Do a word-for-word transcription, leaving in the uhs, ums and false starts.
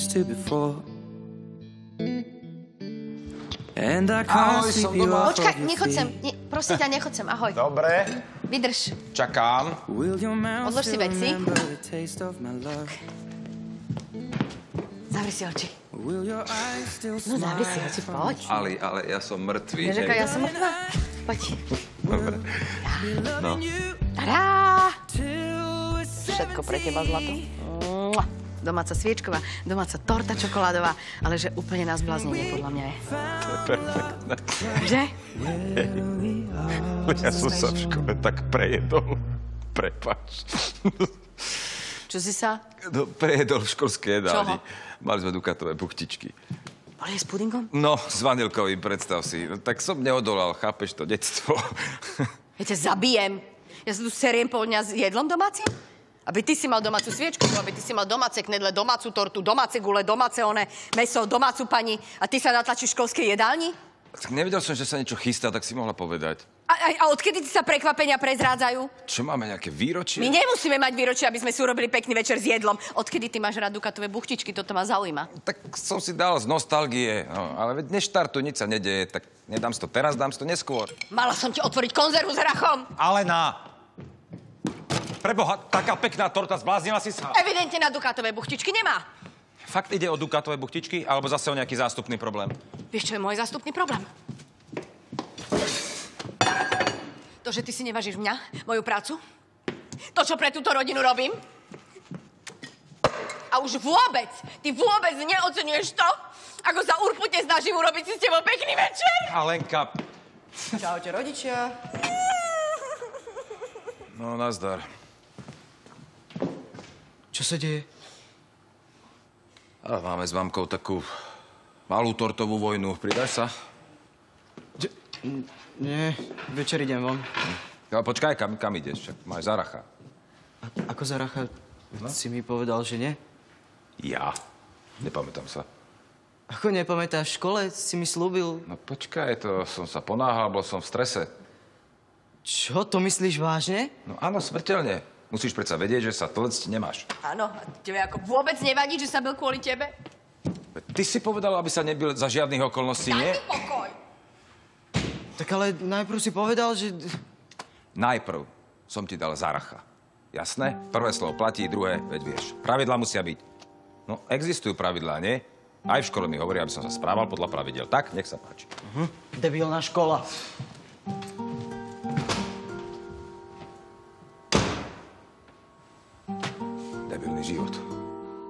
used to before. And I can't Ahoj, som sweep you doma. off Počkaj, of your nechoď sem. feet. Ne, prosím ťa, nechoď sem. Ahoj. Dobre, Vydrž. čakám. Will your mouth Odlož si still veci. remember the taste of my love? Zavri si oči. Will your eyes still No zavri si smile? oči, poď. Ali, ale ja som mŕtvý. Než aká ja som mŕtva. Poď. Dobre. No. Tadá! Till we're Všetko pre teba, zlato. Mua. Domáca sviečková, domáca torta čokoládová, ale že úplne na zbláznenie, podľa mňa je. To je perfektné. Že? Ja som sa v škole tak prejedol. Prepáč. Čo si sa? No, prejedol v školskej jedálni. Čoho? Mali sme dukatové buchtičky. Boli s pudingom? No, s vanilkovým, predstav si. No, tak som neodolal, chápeš to, detstvo. Ja ťa zabijem. Ja sa tu seriem pol dňa s jedlom domácim? Aby ty si mal domácu sviečku, aby ty si mal domáce knedle, domácu tortu, domáce gule, domáce one, mäso, domácu pani a ty sa natlačíš v školskej jedálni? Tak nevedel som, že sa niečo chystá, tak si mohla povedať. A, a, a odkedy ti sa prekvapenia prezrádzajú? Čo, máme nejaké výročie? My nemusíme mať výročie, aby sme si urobili pekný večer s jedlom. Odkedy ty máš rád dukatové buchtičky, toto ma zaujíma. Tak som si dal z nostalgie, no, ale veď neštartuj, nič sa nedeje, tak nedám si to teraz, dám si to neskôr. Mala som ti otvoriť konzervu s rachom. Alena! Preboha, taká pekná torta, zbláznila si sa. Evidentne na dukatové buchtičky nemá. Fakt ide o dukatové buchtičky, alebo zase o nejaký zástupný problém? Vieš, čo je môj zástupný problém? To, že ty si nevážiš mňa, moju prácu, to, čo pre túto rodinu robím. A už vôbec, ty vôbec neoceňuješ to, ako sa urputne snažím urobiť si s tebou pekný večer. Alenka... Čaute, rodičia. No, nazdar. Čo sa deje? A máme s mamkou takú malú tortovú vojnu. Pridáš sa? D- nie, večer idem von. Ale počkaj, kam, kam ideš? Však máš Zaracha. A- ako Zaracha? No? Si mi povedal, že nie? Ja? Nepamätám sa. Ako nepamätáš, v škole si mi slúbil. No počkaj, to som sa ponáhal, bol som v strese. Čo, to myslíš vážne? No áno, smrteľne. Musíš predsa vedieť, že sa tlcť nemáš. Áno, a tebe ako vôbec nevadí, že sa bil kvôli tebe? Ty si povedal, aby sa nebil za žiadnych okolností, nie? Daj mi pokoj. Tak ale najprv si povedal, že... Najprv som ti dal Zaracha. Jasné? Prvé slovo platí, druhé, veď vieš. Pravidlá musia byť. No, existujú pravidlá, nie? Aj v škole mi hovoria, aby som sa správal podľa pravidel. Tak, nech sa páči. Uh-huh. Debilná škola.